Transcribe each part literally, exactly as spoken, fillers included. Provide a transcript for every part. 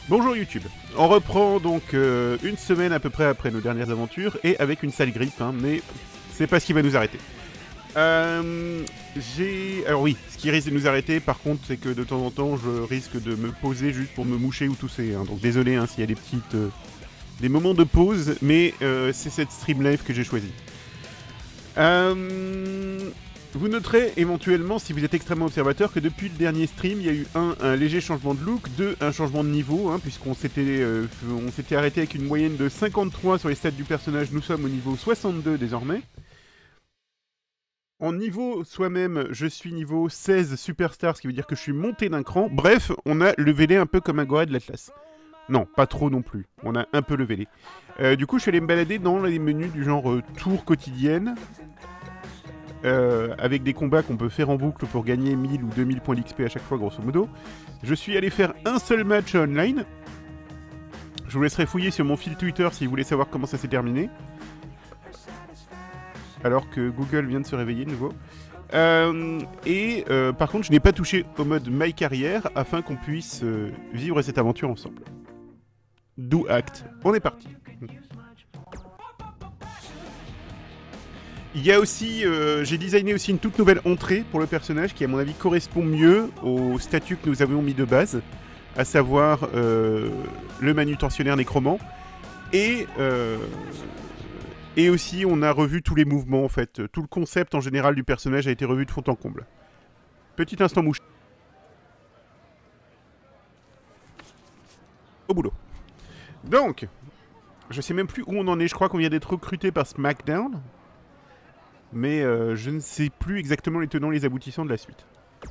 Bonjour YouTube. On reprend donc euh, une semaine à peu près après nos dernières aventures et avec une sale grippe, hein, mais c'est pas ce qui va nous arrêter. Euh, j'ai... Alors oui, ce qui risque de nous arrêter par contre, c'est que de temps en temps, je risque de me poser juste pour me moucher ou tousser. Hein. Donc désolé hein, s'il y a des petites... Euh, des moments de pause, mais euh, c'est cette stream live que j'ai choisie. Euh... Vous noterez éventuellement, si vous êtes extrêmement observateur, que depuis le dernier stream, il y a eu un, un léger changement de look, deux, un changement de niveau, hein, puisqu'on s'était euh, on s'était arrêté avec une moyenne de cinquante-trois sur les stats du personnage, nous sommes au niveau soixante-deux désormais. En niveau soi-même, je suis niveau seize superstar, ce qui veut dire que je suis monté d'un cran. Bref, on a levelé un peu comme un Goret de l'Atlas. Non, pas trop non plus, on a un peu levelé. Euh, du coup, je suis allé me balader dans les menus du genre euh, tour quotidienne. Euh, avec des combats qu'on peut faire en boucle pour gagner mille ou deux mille points d'X P à chaque fois, grosso modo. Je suis allé faire un seul match online. Je vous laisserai fouiller sur mon fil Twitter si vous voulez savoir comment ça s'est terminé. Alors que Google vient de se réveiller de nouveau. Euh, et euh, par contre, je n'ai pas touché au mode My Carrière afin qu'on puisse euh, vivre cette aventure ensemble. Do Act. On est parti. Il y a aussi, euh, j'ai designé aussi une toute nouvelle entrée pour le personnage qui à mon avis correspond mieux au statut que nous avions mis de base, à savoir euh, le manutentionnaire nécromant. Et, euh, et aussi on a revu tous les mouvements en fait, tout le concept en général du personnage a été revu de fond en comble. Petit instant mouche. Au boulot. Donc, je sais même plus où on en est, je crois qu'on vient d'être recruté par SmackDown. Mais euh, je ne sais plus exactement les tenants et les aboutissants de la suite.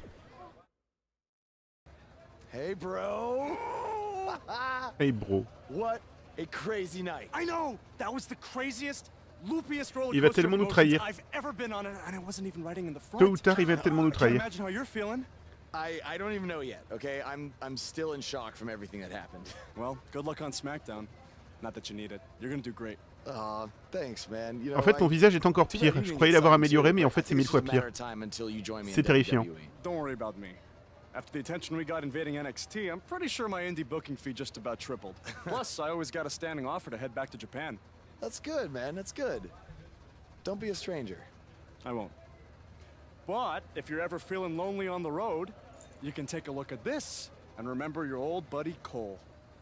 Hey bro. Hey bro. What a crazy night. I know. That was the craziest, loopiest roller Il va coaster tellement nous of trahir. emotions I've ever been on, and I wasn't even riding in the front. Tôt ou tard, il va tellement nous I can't trahir. imagine how you're feeling. I I don't even know yet. Okay, I'm I'm still in shock from everything that happened. Well, good luck on SmackDown. Not that you need it. You're gonna do great. Oh, thanks, man. You know, en fait, ton visage est encore pire. Je croyais l'avoir amélioré, mais en fait, c'est mille fois pire. C'est terrifiant. Don't worry about me. After the attention we got invading N X T, I'm pretty sure my indie booking fee just about tripled. Plus, I always got a standing offer to head back to Japan. That's good, man. That's good. Don't be a stranger. I won't. But if you're ever feeling lonely on the road, you can take a look at this and remember your old buddy Cole.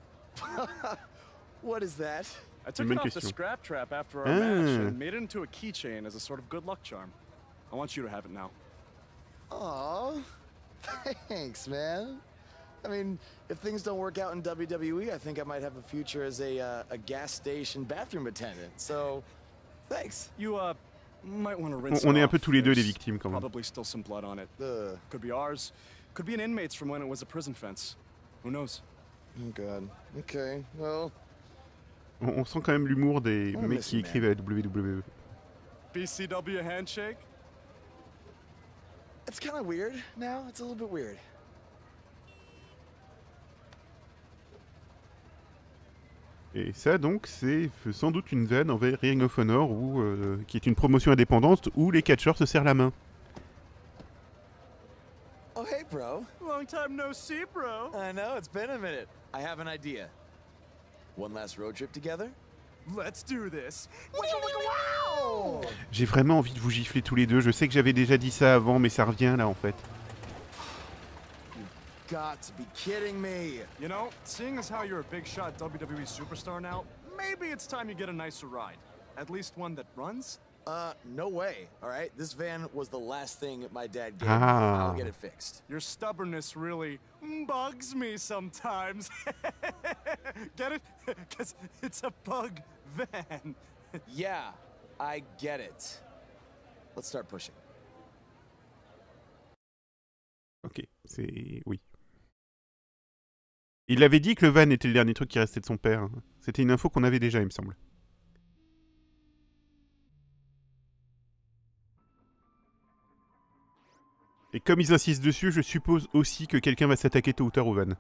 What is that? I took it off the scrap trap after our ah. match and made it into a keychain as a sort of good luck charm. I want you to have it now. Aw, thanks, man. I mean, if things don't work out in W W E, I think I might have a future as a uh, a gas station bathroom attendant. So, thanks. You uh might want to rinse. On est un peu tous les deux les victimes quand même. Probably still some blood on it. Uh. Could be ours. Could be an inmate's from when it was a prison fence. Who knows? Oh God. Okay. Well. On, on sent quand même l'humour des oh, mecs qui écrivent à la W W E. B C W handshake? It's kind of weird now. It's a little bit weird. Et ça donc c'est sans doute une vanne envers Ring of Honor où, euh, qui est une promotion indépendante où les catcheurs se serrent la main. Oh hey bro. Long time no see bro. I know, it's been a minute. I have an idea. One last road trip together? Let's do this. J'ai vraiment envie de vous gifler tous les deux. Je sais que j'avais déjà dit ça avant, mais ça revient là en fait. You've got to be kidding me. You know, seeing as how you're a big shot W W E superstar now, maybe it's time you get a nicer ride. At least one that runs. Uh, no way. All right, this van was the last thing my dad gave ah. me. I'll get it fixed. Your stubbornness really bugs me sometimes. Get it? Because it's a bug van. Yeah, I get it. Let's start pushing. Ok, c'est... oui. Il avait dit que le van était le dernier truc qui restait de son père. C'était une info qu'on avait déjà, il me semble. Et comme ils insistent dessus, je suppose aussi que quelqu'un va s'attaquer tôt ou tard au van.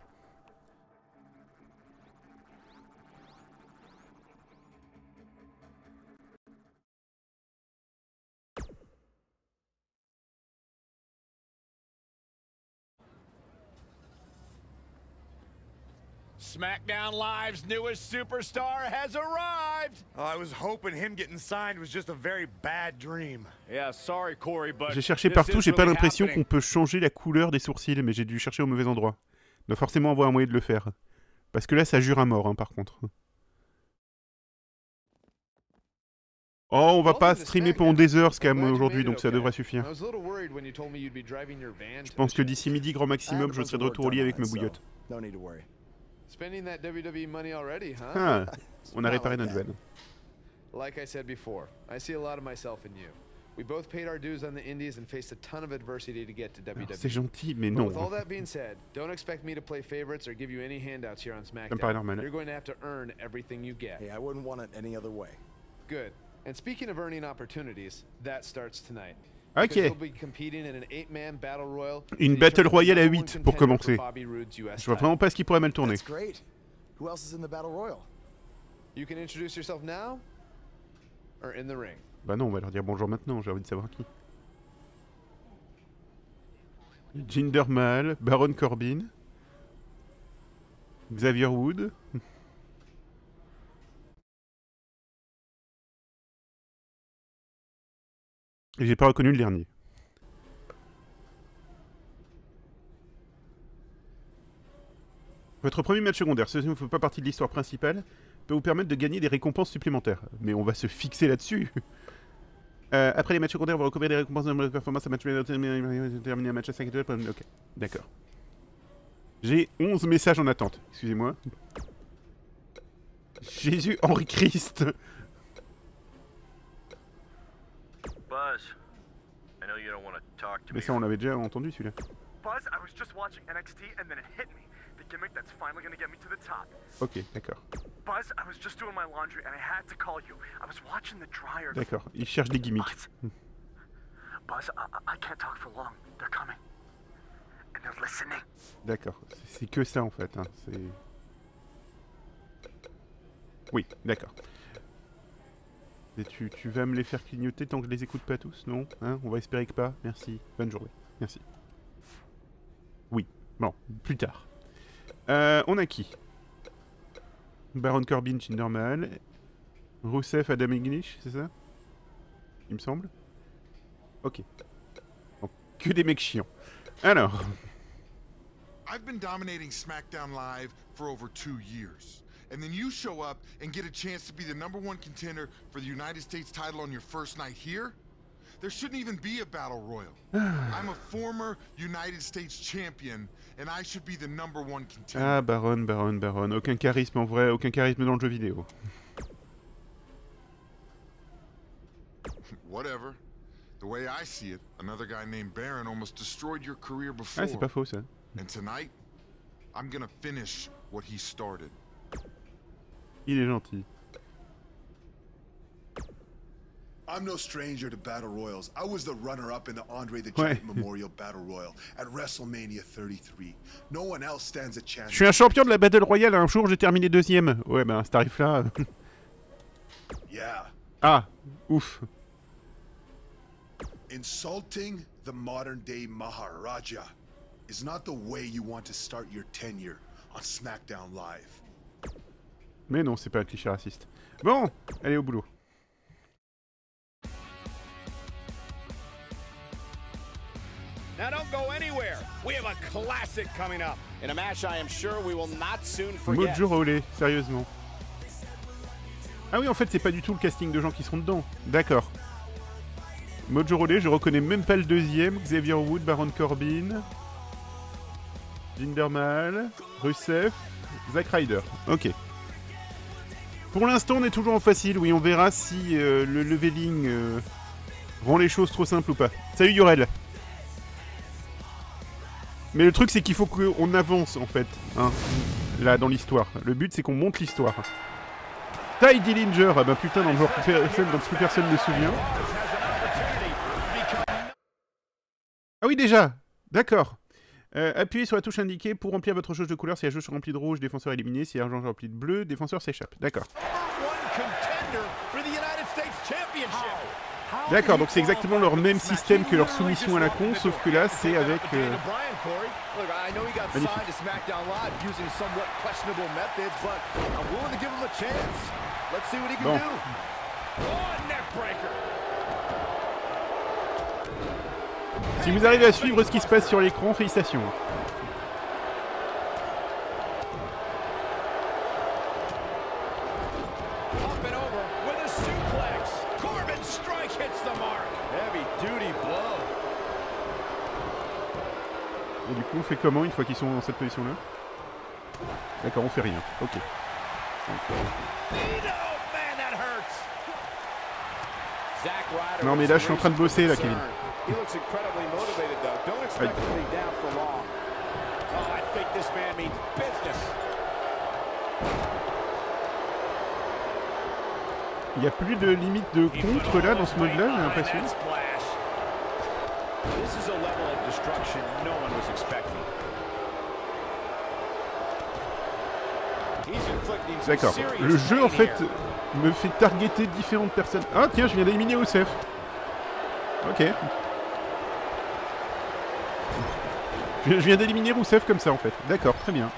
SmackDown Live's newest superstar has arrived. Oh, I was hoping him getting signed was just a very bad dream. Yeah, sorry Corey, but J'ai cherché this partout, is j'ai pas really l'impression happening. qu'on peut changer la couleur des sourcils, mais j'ai dû chercher au mauvais endroit. On doit forcément avoir un moyen de le faire. Parce que là, ça jure à mort, hein, par contre. Oh, on va pas streamer pendant des heures, Scam, aujourd'hui, donc ça devrait suffire. Je pense que d'ici midi, grand maximum, je serai de retour au lit avec ma bouillotte. No need to worry. Spending that W W E money already, huh? Ah, on a réparé notre vanne. Like I said before, I see a lot of myself in you. We both paid our dues on the indies and faced a ton of adversity to get to W W E. C'est gentil, mais But non. with all that being said, don't expect me to play favorites or give you any handouts here on Ça me paraît SmackDown. normal. You're going to have to earn everything you get. Hey, I wouldn't want it any other way. Good. And speaking of earning opportunities, that starts tonight. Ok. Because you'll be competing in an eight-man battle royal Une to battle determine royale à the number huit one pour contender commencer. for Bobby Roode's U S Je vois title. vraiment pas ce qui pourrait mal tourner. That's great. Who else is in the battle royal? You can introduce yourself now or in the ring. Bah non, on va leur dire bonjour maintenant, j'ai envie de savoir qui. Jinder Mahal, Baron Corbin, Xavier Wood. Et j'ai pas reconnu le dernier. Votre premier match secondaire, ceci ne fait pas partie de l'histoire principale, peut vous permettre de gagner des récompenses supplémentaires. Mais on va se fixer là-dessus. Euh, après les matchs secondaires, vous recouvrir des récompenses de performance à match terminer un match à cinq étoiles. Ok, d'accord. J'ai onze messages en attente. Excusez-moi. Jésus Henri Christ. Buzz, I know you don't want to talk to Mais me. ça, on l'avait déjà entendu celui-là. Buzz, I was just watching N X T and then it hit me. The gimmick that's finally gonna get me to the top. Ok, d'accord. Buzz, I was just doing my laundry and I had to call you. I was watching the dryer. D'accord, il cherche des gimmicks. Buzz, Buzz I, I can't talk for long. They're coming. And they're listening. D'accord, c'est que ça en fait. Hein. C'est... Oui, d'accord. Et tu, tu vas me les faire clignoter tant que je les écoute pas tous, non hein? On va espérer que pas. Merci. Bonne journée. Merci. Oui. Bon, plus tard. Euh, on a qui? Baron Corbin, Jinder Mahal, Rusev, Adam English, c'est ça? Il me semble. Ok. Bon, que des mecs chiants. Alors. I've been dominating SmackDown Live for over two years. And then you show up and get a chance to be the number one contender for the United States title on your first night here? There shouldn't even be a battle royal. I'm a former United States champion, and I should be the number one contender. Ah, Baron, Baron, Baron. Aucun charisme en vrai, aucun charisme dans le jeu vidéo. Whatever. The way I see it, another guy named Baron almost destroyed your career before. Ah, c'est pas faux ça. And tonight, I'm gonna finish what he started. Il est gentil. I'm no stranger to battle royals. I was the runner-up in the Andre the Ouais. Giant Memorial Battle Royal at WrestleMania thirty-three. No one else stands a chance. Je suis un champion de la Battle Royale, un jour j'ai terminé deuxième. Ouais, ben, ce tarif-là... Yeah. Ah, ouf. Insulting the modern-day Maharaja is not the way you want to start your tenure on SmackDown Live. Mais non, c'est pas un cliché raciste. Bon, allez au boulot. Now don't go anywhere. We have a classic coming up in a match I am sure we will not soon forget. Mojo Rawley, sérieusement. Ah oui, en fait, c'est pas du tout le casting de gens qui seront dedans. D'accord. Mojo Rawley, je reconnais même pas le deuxième. Xavier Wood, Baron Corbin, Jinder Mahal, Rusev, Zack Ryder. Ok. Pour l'instant, on est toujours en facile. Oui, on verra si euh, le leveling euh, rend les choses trop simples ou pas. Salut Yorel. Mais le truc, c'est qu'il faut qu'on avance, en fait, hein, là, dans l'histoire. Le but, c'est qu'on monte l'histoire. Ty Dillinger, ah bah putain, dans le genre personne, dont plus personne ne se souvient. Ah oui, déjà. D'accord. Euh, appuyez sur la touche indiquée pour remplir votre jauge de couleur. Si la jauge est remplie de rouge, défenseur éliminé. Si la jauge est remplie de bleu, défenseur s'échappe. D'accord. D'accord, donc c'est exactement leur même système que leur soumission à la con, sauf que là c'est avec... Euh... Magnifique. Bon. Si vous arrivez à suivre ce qui se passe sur l'écran, félicitations. Et du coup, on fait comment une fois qu'ils sont dans cette position-là? D'accord, on fait rien. Ok. Non mais là, je suis en train de bosser là, Kevin. Aïe. Il n'y a plus de limite de contre là dans ce mode-là, j'ai l'impression. D'accord. Le jeu en fait me fait targeter différentes personnes. Ah tiens, je viens d'éliminer Youssef. Ok. Je viens d'éliminer Rousseff comme ça en fait. D'accord, très bien.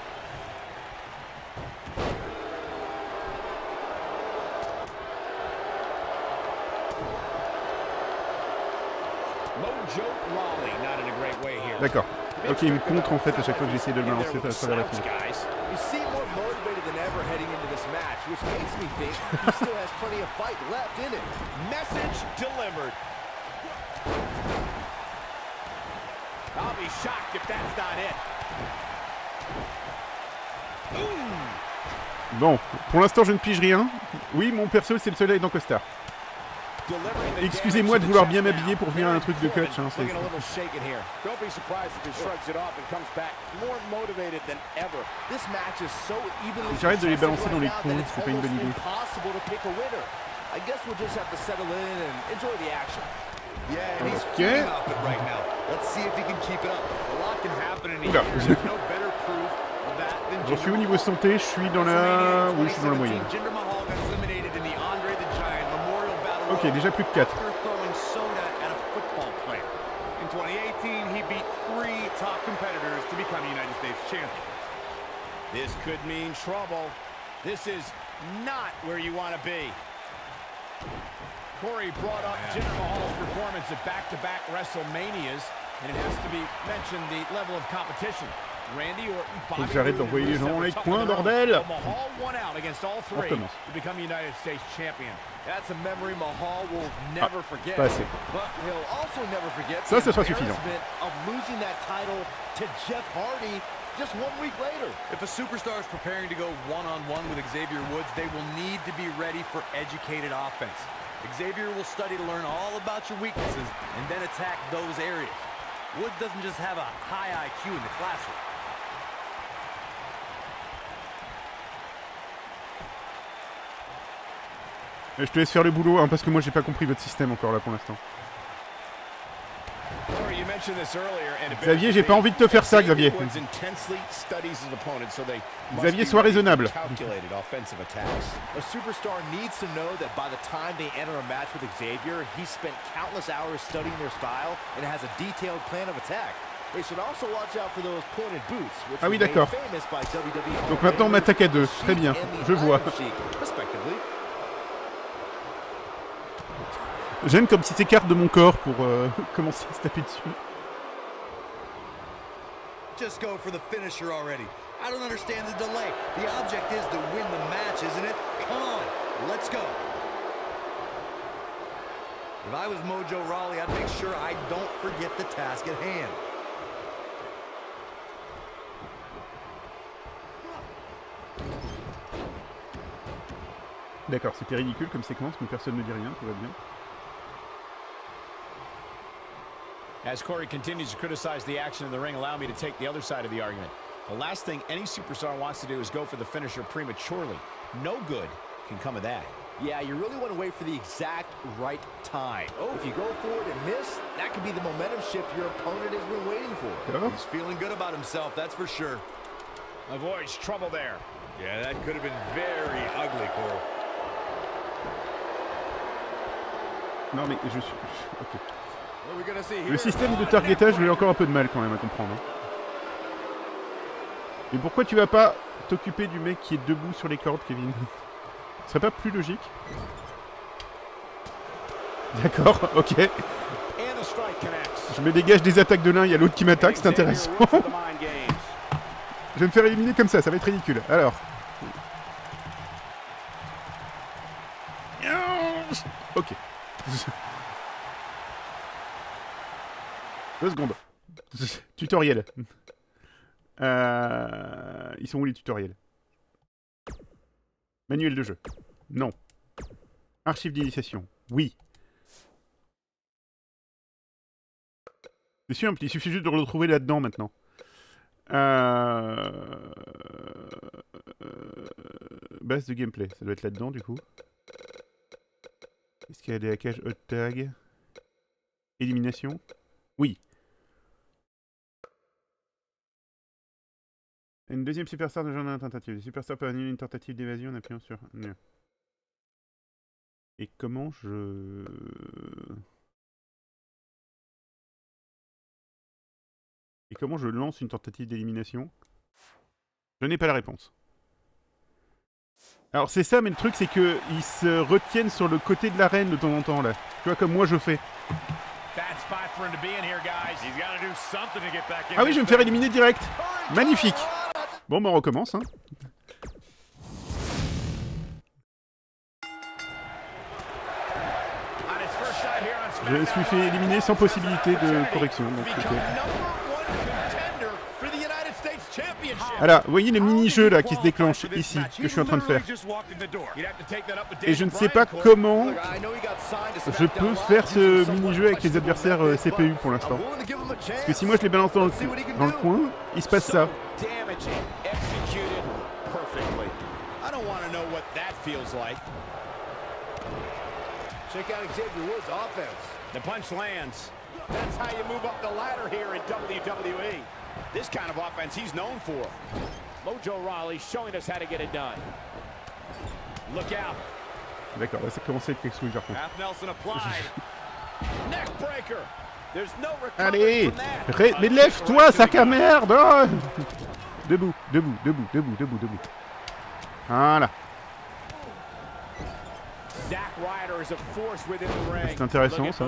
D'accord. Ok, il me contre en fait à chaque fois que j'essaie de le balancer à travers la fenêtre. Bon, pour l'instant je ne pige rien. Oui, mon perso c'est le seul à être dans costard. Excusez-moi de vouloir bien m'habiller pour venir à un truc de coach. Hein, j'arrête de les balancer dans les coins, c'est pas une bonne idée. Ok. Oula. J'en suis au niveau santé, je suis dans la... Oui, je suis dans la moyenne. Ok, déjà plus de quatre. This could mean trouble. This is not where you want to be. Corey brought up Jinder Mahal's performance at back-to-back WrestleManias, and it has to be mentioned the level of competition. Randy Orton, Bobby j'arrête d'envoyer les gens dans les coins, bordel. Mahal won out against all three to become United States champion. That's a memory Mahal will never forget. Pas assez. But he'll also never forget ça, ça sera suffisant. Of losing that title to Jeff Hardy just one week later. If a superstar is preparing to go one-on-one with Xavier Woods, they will need to be ready for educated offense. Xavier will study to learn all about your weaknesses and then attack those areas. Woods doesn't just have a high I Q in the classroom. Je te laisse faire le boulot, hein, parce que moi j'ai pas compris votre système encore là pour l'instant. Xavier, j'ai pas envie de te faire ça, Xavier. Xavier, sois raisonnable. A superstar needs to know that by the time they enter a match with Xavier, he spent countless hours studying their style and has a detailed plan of attack. They should also watch out for those pointed boots, which ah oui, d'accord. Donc maintenant on m'attaque à deux. Très bien, je vois. J'aime comme si t'écartes de mon corps pour euh, commencer à se taper dessus. Just go for the finisher already. I don't understand the delay. The object is to win the match, isn't it? Come on, let's go. If I was Mojo Rawley, I'd make sure I don't forget the task at hand. D'accord, c'était ridicule comme séquence, mais personne ne dit rien, tout va bien. As Corey continues to criticize the action in the ring, allow me to take the other side of the argument. The last thing any superstar wants to do is go for the finisher prematurely. No good can come of that. Yeah, you really want to wait for the exact right time. Oh. If you go for it and miss, that could be the momentum shift your opponent has been waiting for. Oh. He's feeling good about himself, that's for sure. Avoids trouble there. Yeah, that could have been very ugly, Cole. Non mais je suis... Okay. Le système de targetage, j'ai encore un peu de mal quand même à comprendre. Mais pourquoi tu vas pas t'occuper du mec qui est debout sur les cordes, Kevin? Ce serait pas plus logique? D'accord, ok. Je me dégage des attaques de l'un, il y a l'autre qui m'attaque, c'est intéressant. Je vais me faire éliminer comme ça, ça va être ridicule. Alors. Ok. Deux secondes. Tutoriel. Euh... Ils sont où les tutoriels? Manuel de jeu. Non. Archive d'initiation. Oui. C'est simple, il suffit juste de le retrouver là-dedans maintenant. Euh... Base de gameplay, ça doit être là-dedans du coup. Est-ce qu'il y a des hackages hot tag? Élimination? Oui. Une deuxième superstar de genre d'une tentative. Les superstars peuvent annuler une tentative d'évasion en appuyant sur... Et comment je... Et comment je lance une tentative d'élimination? Je n'ai pas la réponse. Alors c'est ça, mais le truc c'est que ils se retiennent sur le côté de l'arène de temps en temps là. Tu vois, comme moi je fais. Ah oui, je vais me faire éliminer direct. Magnifique. Bon, bah on recommence, hein. Je me suis fait éliminer sans possibilité de correction. Donc okay. Alors, vous voyez les mini-jeux là qui se déclenchent ici, que je suis en train de faire. Et je ne sais pas comment je peux faire ce mini-jeu avec les adversaires euh, C P U pour l'instant. Parce que si moi je les balance dans le, dans le coin, il se passe ça. Check out Xavier Woods' offense. The punch lands. That's how you move up the ladder here in W W E. This kind of offense he's known for. Mojo Rawley showing us how to get it done. Look out. D'accord, ça commence à être quelque chose par contre. Half Nelson applied. Neck breaker. There's no recovery. Allez, Ré mais lève-toi, sac à merde. Oh debout, debout, debout, debout, debout, debout. Voilà. C'est intéressant ça.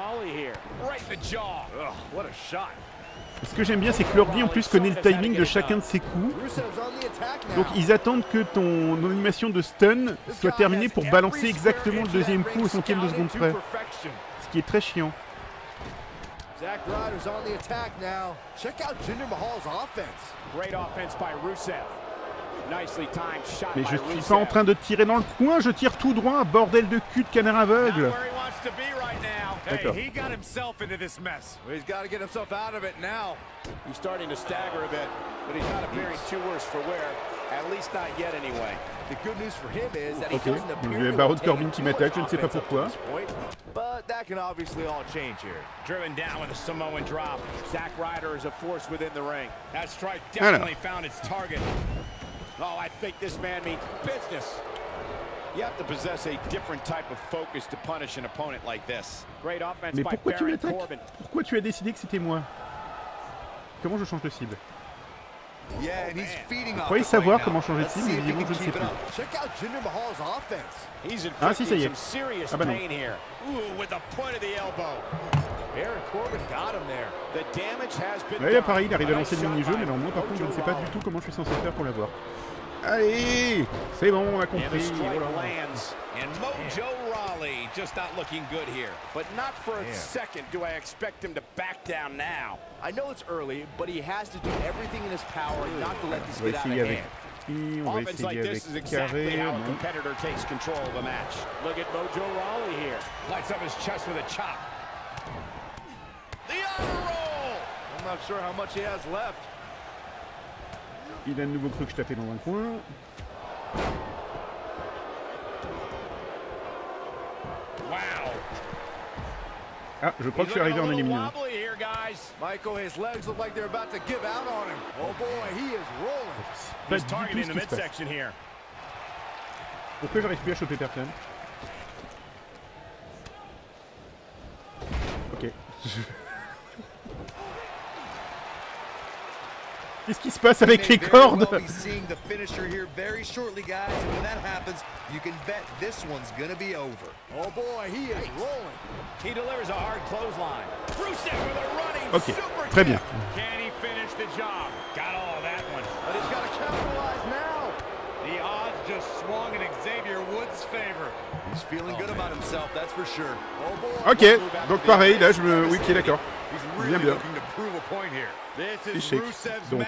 Ce que j'aime bien, c'est que l'ordi en plus connaît le timing de chacun de ses coups. Donc ils attendent que ton animation de stun soit terminée pour balancer exactement le deuxième coup au centième de seconde près. Ce qui est très chiant. Zack Ryder's on the attack now. Check out Jinder Mahal's offense. Great offense by Rusev. Nicely timed shot. Mais je suis pas en train de tirer dans le coin, je tire tout droit, bordel de cul de canard aveugle. D'accord. Hey, he got himself into this mess. Well, he's got to get himself out of it now. He's starting to stagger a bit, but he's not appearing too worse for wear. At least not yet anyway. The good news for him is that he doesn't appear to be Baron Corbin qui m'attaque, je ne sais pas pourquoi. But that can obviously all change here. Driven down with a Samoan drop. Zack Ryder is a force within the ring. That strike definitely found its target. Oh, I think this man means business. You have to possess a different type of focus to punish an opponent like this. Great offense Mais by pourquoi tu Baron m'attaques? Corbin. Pourquoi tu as décidé que c'était moi? Comment je change de cible? Yeah, and he's feeding off. Vous pourriez savoir comment changer de cible, mais évidemment je ne sais plus. Check out Jinder Mahal's offense. He's Ah si, ça y est. some serious Ah bah non. pain here. Ooh, with the point of the elbow. Baron Corbin got him there. The damage has been Là, pareil, il arrive à lancer le mini-jeu, mais alors moi par contre je ne sais pas du tout comment je suis censé faire pour l'avoir. Allez, c'est bon, on a compris. lands, and Mojo Rawley just not looking good here. But not for a second do I expect him to back down now. I know it's early, but he has to do everything in his power not to let this On va get out of essayer avec hand. qui, on va Offense essayer like this is avec exactly carré. how a Non. competitor takes control of a match. Look at Mojo Rawley here. Lights up his chest with a chop. The honor roll. I'm not sure how much he has left. Il a de nouveau cru que je tapais dans un coin. Wow. Ah, je crois que je suis arrivé en éliminant. Michael, his legs look like they're about to give out on him. Oh boy, he is rolling. Pas He's du tout targeting ce the qui se passe. midsection here. Pourquoi j'arrive plus à choper personne? Qu'est-ce qui se passe avec les cordes? Oh boy, he is rolling. He delivers a hard clothesline. Rusev with a running Ok, super très bien. Can he finish the job? Got all of that one. But he's got to capitalize now. The odds just swung in Xavier Woods' favor. He's feeling good about himself, that's for sure. Oh boy. Ok, donc pareil, là je me... Oui, ok, d'accord. Bien, bien. Échec. Donc.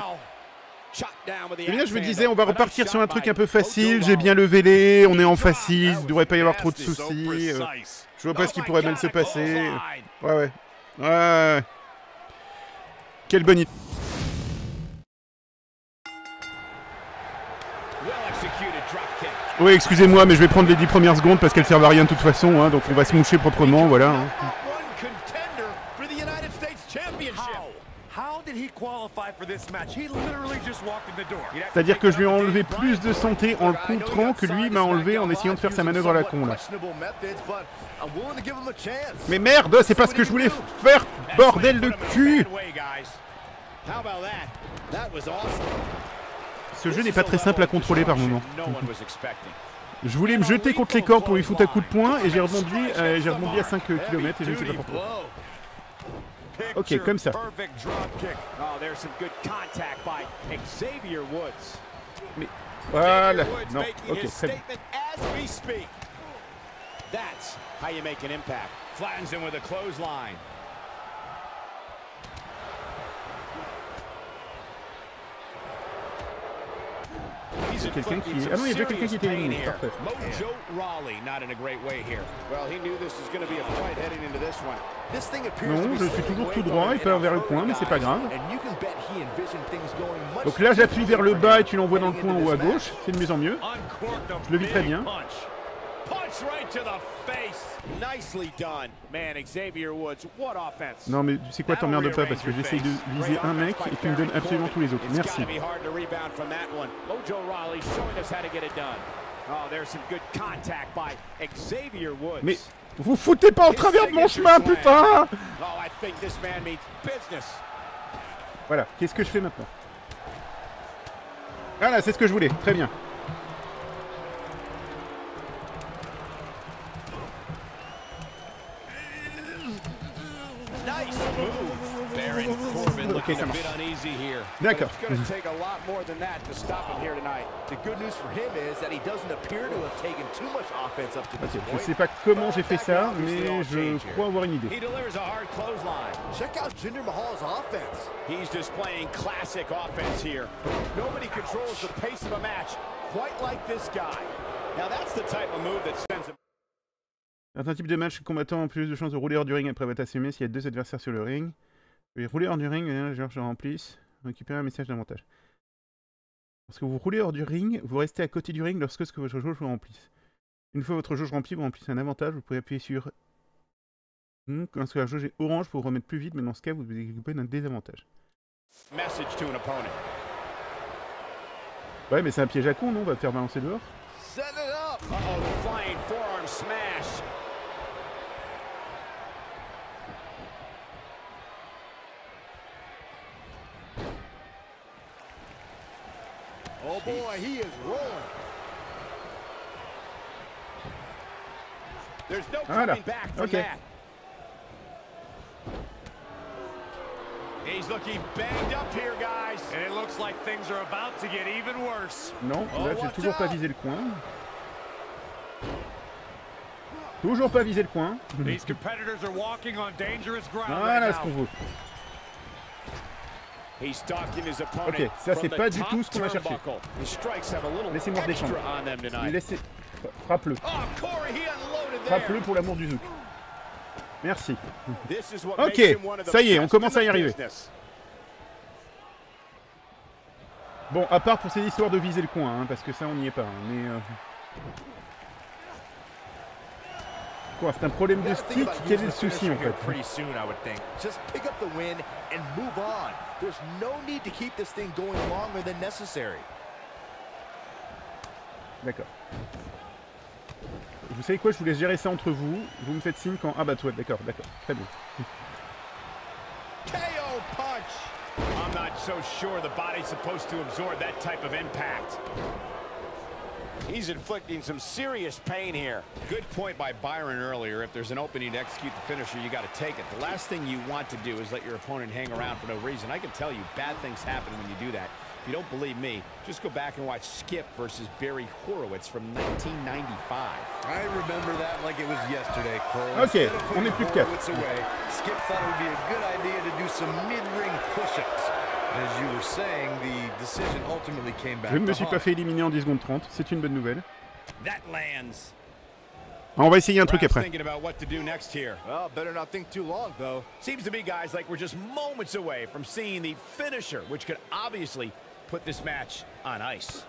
Eh bien, je me disais, on va repartir sur un truc un peu facile. J'ai bien levé les, on est en facile, il ne devrait pas y avoir trop de soucis. Euh, je vois pas ce qui pourrait mal se passer. Ouais, ouais. Ouais, ouais. Quelle bonne idée. Oui, excusez-moi, mais je vais prendre les dix premières secondes parce qu'elles servent à rien de toute façon, hein, donc on va se moucher proprement, voilà. Hein. C'est-à-dire que je lui ai enlevé plus de santé en le contrant que lui m'a enlevé en essayant de faire sa manœuvre à la con, là. Mais merde, c'est pas ce que je voulais faire, bordel de cul! Ce jeu n'est pas très simple à contrôler par moment. Je voulais me jeter contre les cordes pour lui foutre un coup de poing et j'ai rebondi, euh, j'ai rebondi à cinq kilomètres et je ne sais pas pourquoi. Ok, comme ça. Mais voilà. Non, ok, très bien. C'est quelqu'un qui... Ah non, il y a déjà quelqu'un qui était éliminé, parfait. Non, je suis toujours tout droit, il part vers le coin, mais c'est pas grave. Donc là, j'appuie vers le bas et tu l'envoies dans le coin ou à gauche, c'est de mieux en mieux. Je le vis très bien. Non mais c'est quoi, t'emmerdes pas parce que j'essaye de viser un mec et tu me donnes absolument tous les autres. Merci. Mais vous foutez pas en travers de mon chemin, putain! Voilà, qu'est-ce que je fais maintenant? Voilà, c'est ce que je voulais, très bien. Ok, ça marche. D'accord. Okay, je sais pas comment j'ai fait ça, mais je crois avoir une idée. Check out Jinder Mahal's offense. He's displaying classic offense here. Nobody controls the pace of a match quite like this guy. Now that's the type of move that sends him. Un type de match combattant a plus de chances de rouler hors du ring après être assumé s'il y a deux adversaires sur le ring. Vous rouler hors du ring, les joueurs se remplissent. Récupérer un message d'avantage. Lorsque vous roulez hors du ring, vous restez à côté du ring lorsque ce que votre jauge vous remplisse. Une fois votre jauge remplie, vous remplissez un avantage, vous pouvez appuyer sur... Lorsque la jauge est orange, pour vous remettre plus vite, mais dans ce cas, vous vous occupez d'un désavantage. Ouais, mais c'est un piège à con, non? On va te faire balancer dehors. Oh boy, he is rolling. There's no voilà. coming back from Okay. that. He's looking banged up here, guys. And it looks like things are about to get even worse. Non, là j'ai toujours pas visé le coin. Toujours pas visé le coin. These competitors are walking on dangerous ground Voilà right ce now. qu'on veut. Ok, ça c'est pas du tout ce qu'on va chercher. Laissez-moi redescendre. Laissez... Frappe-le. Frappe-le pour l'amour du zouk. Merci. Ok, ça y est, on commence à y arriver. Bon, à part pour ces histoires de viser le coin, hein, parce que ça on n'y est pas. Hein, mais... Euh... Quoi, c'est un problème de stick? Quel est le souci en fait? D'accord. vous savez quoi, je vous laisse gérer ça entre vous. Vous me faites signe quand... Ah bah toi, d'accord, d'accord, très bien. K O punch! I'm not so sure the body's supposed to absorb that type of impact. He's inflicting some serious pain here. Good point by Byron earlier. If there's an opening to execute the finisher, you got to take it. The last thing you want to do is let your opponent hang around for no reason. I can tell you, bad things happen when you do that. If you don't believe me, just go back and watch Skip versus Barry Horowitz from nineteen ninety-five. I remember that like it was yesterday, Cole. Ok, on est plus de quatre. Away, Skip thought it would be a good idea to do some mid-ring push-ups. As you were saying, the decision ultimately came back. Je ne me suis pas fait éliminer en dix secondes trente, c'est une bonne nouvelle. That lands. On va essayer un truc après. Thinking about what to do next here. Well, better not think too long, though. Seems to me, guys, like we're just moments away from seeing the finisher, which could obviously put this match on ice.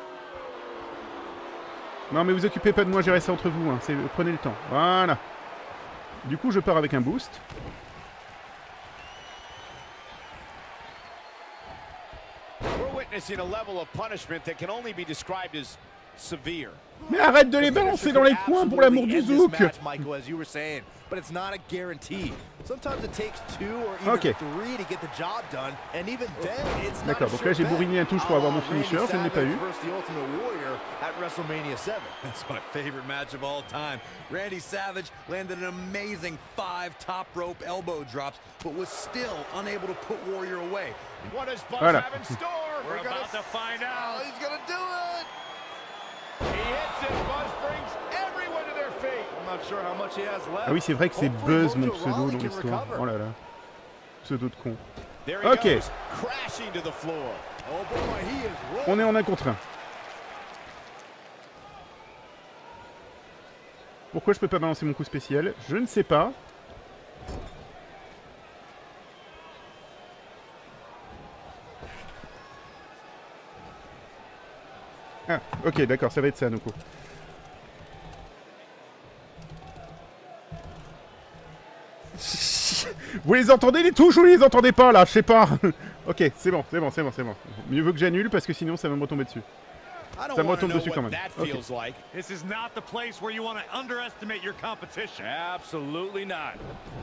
Non mais vous occupez pas de moi, gérez ça entre vous, hein. Prenez le temps. Voilà. Du coup je pars avec un boost. We're witnessing a level of punishment that can only be described as severe. Mais arrête de les balancer dans les coins pour l'amour du zouk. Michael, as you were saying, but it's not a guarantee. Sometimes it takes two or even okay. three to get the job done, and even then it's not. D'accord, donc là j'ai bourriné un touche pour avoir mon finisher, je ne l'ai pas eu. That's my favorite match of all time. Randy Savage landed an amazing five top rope elbow drops, but was still unable to put Warrior away. What does Buzz voilà. have in store? We're, We're about to find out. Oh, he's gonna do it. He hits it. Buzz brings everyone to their feet. I'm not sure how much he has left. Ah oui, c'est vrai que c'est Buzz mon pseudo dans l'histoire. Oh là là. Pseudo de con. Ok. On est en un contre un. Pourquoi je peux pas balancer mon coup spécial? Je ne sais pas. Ah, ok, d'accord, ça va être ça, Noko. Vous les entendez les touches ou vous les entendez pas là? Je sais pas. Ok, c'est bon, c'est bon, c'est bon, c'est bon. Mieux vaut que j'annule parce que sinon ça va me retomber dessus. Ça me retombe dessus quand même. Okay. This is not the place where you want to underestimate your competition. Absolutely not.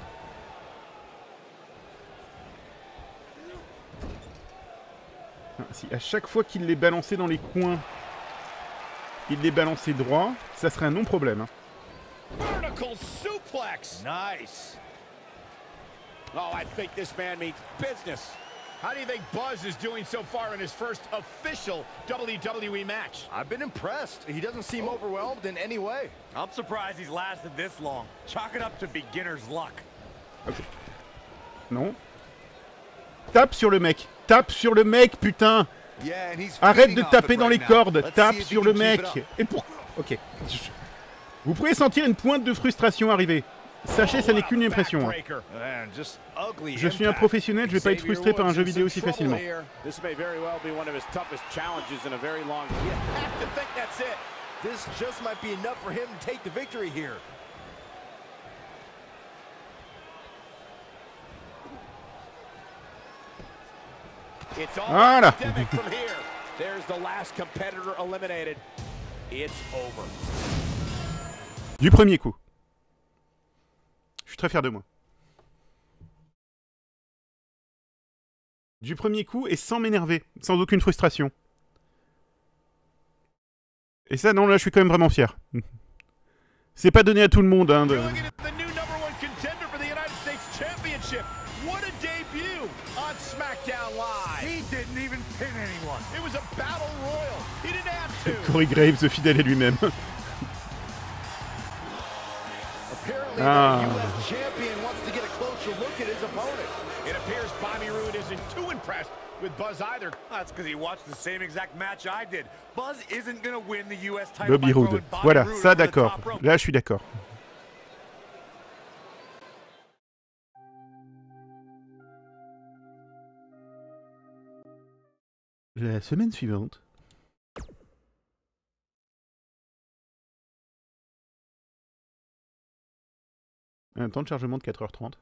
Si à chaque fois qu'il les balançait dans les coins, il les balançait droit, ça serait un non-problème. Hein. Vertical suplex. Nice. Oh, I think this man means business. How do you think Buzz is doing so far in his first official W W E match? I've been impressed. He doesn't seem overwhelmed in any way. I'm surprised he's lasted this long. Chalk it up to beginner's luck. Ok. Non. Tape sur le mec. Tape sur le mec, putain. Yeah, and he's Arrête de taper dans right les now. cordes. Let's Tape see if sur he le can mec. keep it up. Et pour... Ok. Vous pouvez sentir une pointe de frustration arriver. Sachez, ça n'est qu'une impression. Hein. Je suis un professionnel, je vais pas être frustré par un jeu vidéo si facilement. This just might be enough for him to take the victory here. It's all voilà. academic from here. There's the last competitor eliminated. It's over. Du premier coup. Je suis très fier de moi. Du premier coup et sans m'énerver, sans aucune frustration. Et ça, non, là, je suis quand même vraiment fier. C'est pas donné à tout le monde, hein. De... Corey Graves, fidèle à lui-même. Ah. It appears Bobby Roode isn't too impressed with Buzz either. That's because he watched the same exact match I did. Buzz isn't going to win the U S title. Bobby Roode. Voilà, ça d'accord. Là, je suis d'accord. La semaine suivante. Un temps de chargement de quatre heures trente.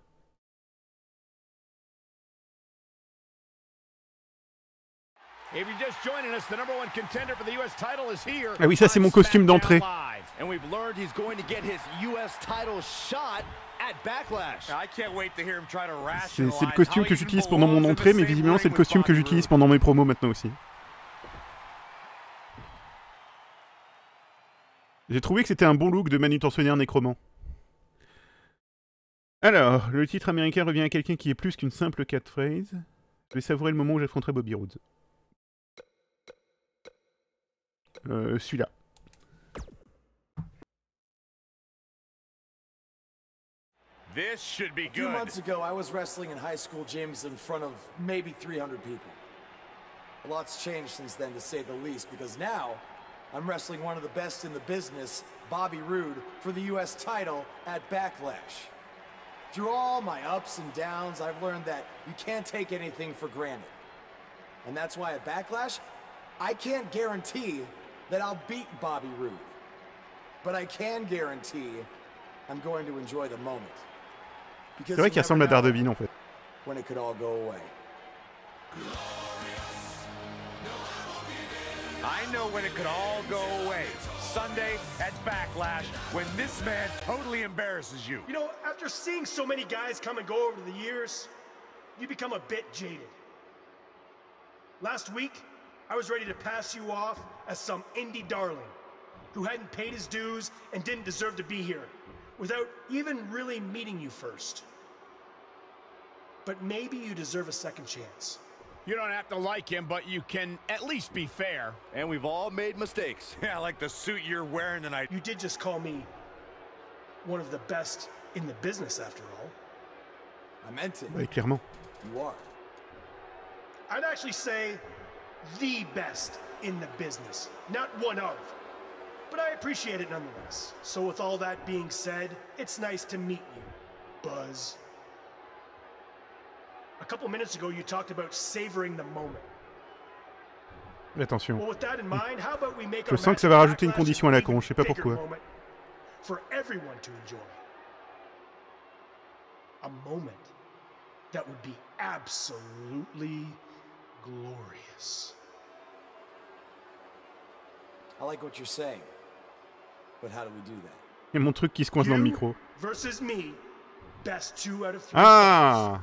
Ah oui, ça c'est mon costume d'entrée. C'est le costume que j'utilise pendant mon entrée, mais visiblement c'est le costume que j'utilise pendant mes promos maintenant aussi. J'ai trouvé que c'était un bon look de manutentionnaire nécromant. Alors, le titre américain revient à quelqu'un qui est plus qu'une simple catchphrase. Je vais savourer le moment où j'affronterai Bobby Roode. Euh, celui-là. This should be good. A few months ago, I was wrestling in high school gyms in front of maybe three hundred people. A lot's changed since then, to say the least, because now I'm wrestling one of the best in the business, Bobby Roode, for the U S title at Backlash. Through all my ups and downs, I've learned that you can't take anything for granted. And that's why at Backlash, I can't guarantee that I'll beat Bobby Roode. But I can guarantee I'm going to enjoy the moment. C'est vrai qu'il ressemble à Daredevil en fait. When it could all go away. I know when it could all go away. Sunday at Backlash, when this man totally embarrasses you. You know, after seeing so many guys come and go over the years, you become a bit jaded. Last week, I was ready to pass you off as some indie darling who hadn't paid his dues and didn't deserve to be here, without even really meeting you first. But maybe you deserve a second chance. You don't have to like him, but you can at least be fair. And we've all made mistakes. Yeah, like the suit you're wearing tonight. You did just call me one of the best in the business, after all. I meant it. Oui, clairement. You are. I'd actually say the best in the business, not one of. But I appreciate it nonetheless. So with all that being said, it's nice to meet you, Buzz. A couple minutes ago, you talked about savoring the moment. Attention. Well, with that in mind, how about we make Je sens que ça va rajouter une condition à la con, je sais pas pourquoi. For everyone to enjoy. A moment that would be absolutely glorious. I like what you're saying. But how do we do that? Il y a mon truc qui se coince dans le micro. Versus me, best two out of three. Ah!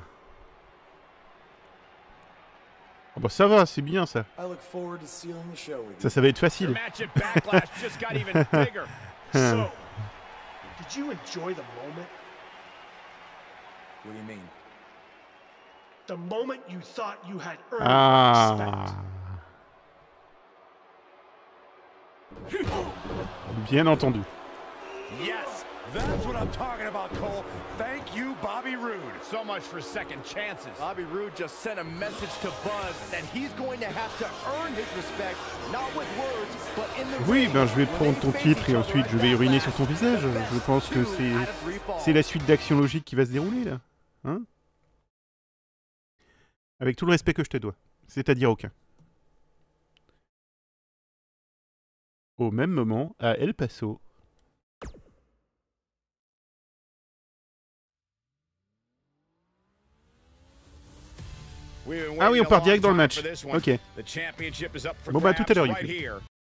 Oh bah ça va, c'est bien ça. I look forward to stealing the show with you. Ça, ça va être facile. The match at Backlash just got even bigger. So, did you enjoy the moment? What do you mean? The moment you thought you had earned Ah. respect. Bien entendu. Yes, that's what I'm talking about, Cole. Thank you, Bobby Roode. So much for second chances. Bobby Roode just sent a message to Buzz that he's going to have to earn his respect, not with words, but in the Oui, ben je vais prendre ton titre et ensuite je vais uriner sur ton visage. Je pense que c'est c'est la suite d'actions logiques qui va se dérouler là. Hein? Avec tout le respect que je te dois. C'est-à-dire aucun. Au même moment, à El Paso. Ah oui, on part direct dans le match. Ok. Bon bah tout à l'heure, Youpi.